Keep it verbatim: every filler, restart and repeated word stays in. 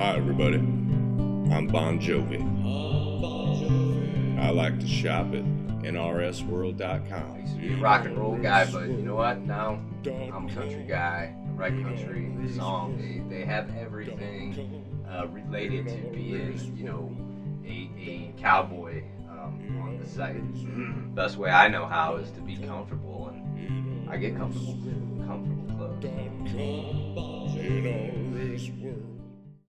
Hi everybody, I'm Bon Jovi. I like to shop at N R S world dot com. I used to be a rock and roll guy, but you know what? Now I'm a country guy. I write country songs. They, they have everything uh, related to being, you know, a, a cowboy um, on the site. Best way I know how is to be comfortable, and I get comfortable. Comfortable clothes.